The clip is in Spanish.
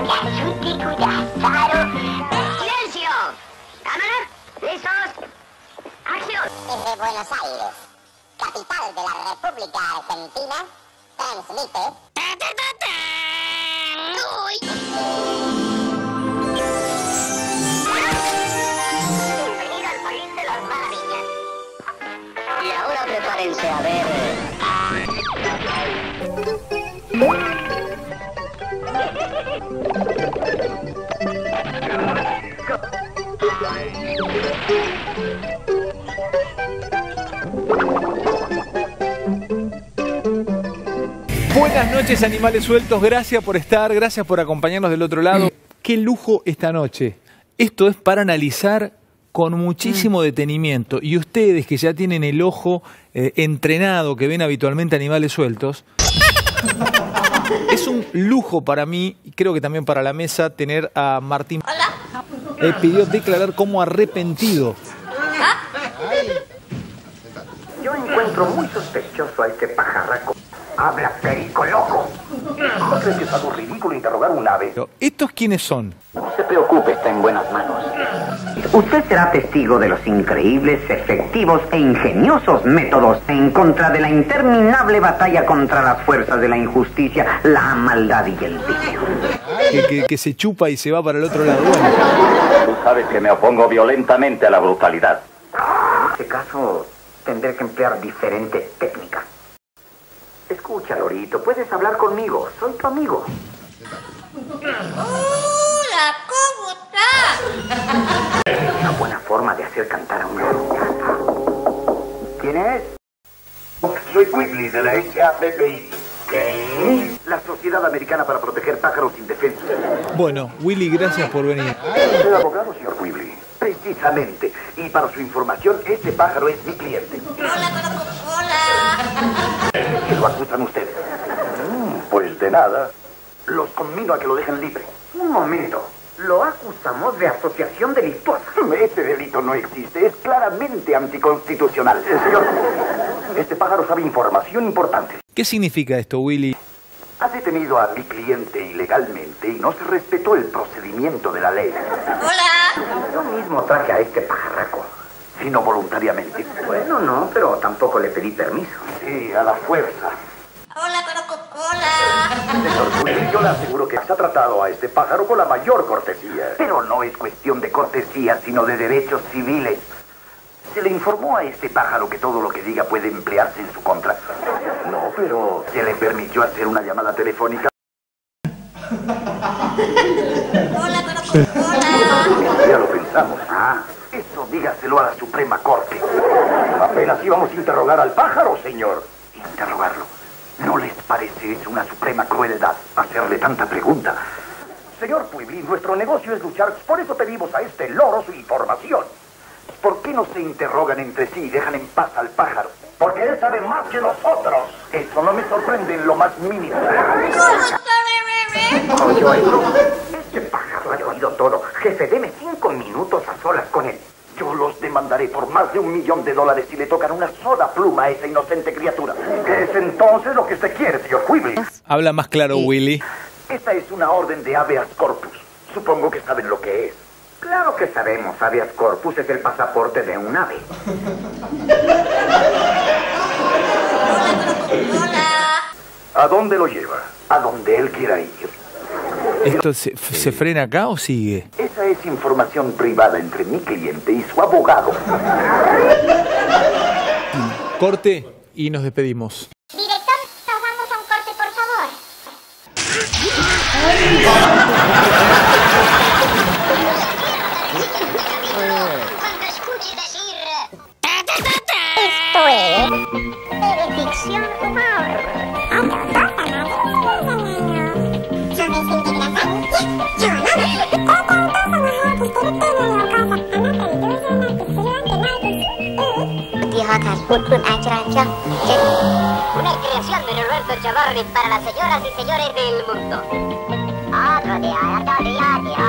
Casuti, Cudazaro. ¡Silencio! ¿Cámara? ¿Listos? ¡Acción! Desde Buenos Aires, capital de la República Argentina, transmite... Bienvenido al país de las maravillas. Y ahora prepárense a ver... Buenas noches, animales sueltos. Gracias por estar, gracias por acompañarnos del otro lado. Qué lujo esta noche. Esto es para analizar con muchísimo detenimiento. Y ustedes que ya tienen el ojo entrenado, que ven habitualmente animales sueltos, es un lujo para mí, y creo que también para la mesa, tener a Martín. Hola. Pidió declarar como arrepentido. Yo encuentro muy sospechoso a este pajarraco. Habla perico loco. ¿No crees que es algo ridículo interrogar un ave? ¿Estos quiénes son? No se preocupe, está en buenas manos. Usted será testigo de los increíbles, efectivos e ingeniosos métodos en contra de la interminable batalla contra las fuerzas de la injusticia, la maldad y el vicio. Que se chupa y se va para el otro lado. Bueno. Tú sabes que me opongo violentamente a la brutalidad. En este caso, tendré que emplear diferentes técnicas. Escucha, Lorito, puedes hablar conmigo. Soy tu amigo. Hola, ¿cómo estás? Una buena forma de hacer cantar a un loro. ¿Quién es? Soy Quigley de la SAPPI. ¿Qué? La Sociedad Americana para Proteger Pájaros Indefensos. Bueno, Willy, gracias por venir. ¿Soy abogado, señor Quigley? Precisamente. Y para su información, este pájaro es mi cliente. Hola, hola. ¿Qué lo acusan ustedes? Pues de nada. Los conmino a que lo dejen libre. Un momento. Lo acusamos de asociación delictuosa. Este delito no existe. Es claramente anticonstitucional. Señor, este pájaro sabe información importante. ¿Qué significa esto, Willy? Ha detenido a mi cliente ilegalmente y no se respetó el procedimiento de la ley. Hola. Yo mismo traje a este pajarraco. Sino voluntariamente. Bueno, no, pero tampoco le pedí permiso. Sí, a la fuerza. Hola, hola. Señor Quigley, yo le aseguro que se ha tratado a este pájaro con la mayor cortesía. Pero no es cuestión de cortesía, sino de derechos civiles. Se le informó a este pájaro que todo lo que diga puede emplearse en su contra. No, pero se le permitió hacer una llamada telefónica. Hola, hola. Ya lo pensamos. Eso dígaselo a la Suprema Corte. Apenas íbamos a interrogar al pájaro, señor. ¿Interrogarlo? ¿No les parece eso una suprema crueldad hacerle tanta pregunta? Señor Quigley, nuestro negocio es luchar, por eso pedimos a este loro su información. ¿Por qué no se interrogan entre sí y dejan en paz al pájaro? Porque él sabe más que nosotros. Eso no me sorprende en lo más mínimo. Este pájaro ha oído todo. Jefe, deme 5 minutos a solas con él. Yo los demandaré por más de $1 millón si le tocan una sola pluma a esa inocente criatura. ¿Qué es entonces lo que usted quiere, señor Quigley? Habla más claro, Willy. Esta es una orden de habeas corpus. Supongo que saben lo que es. Claro que sabemos. Habeas corpus es el pasaporte de un ave. Hola. ¿A dónde lo lleva? A donde él quiera ir. ¿Esto se frena acá o sigue? Esa es información privada entre mi cliente y su abogado. Corte y nos despedimos. Director, nos vamos a un corte, por favor. Cuando escuche decir... Esto es ficción humor. Una creación de Roberto Chavarri para las señoras y señores del mundo.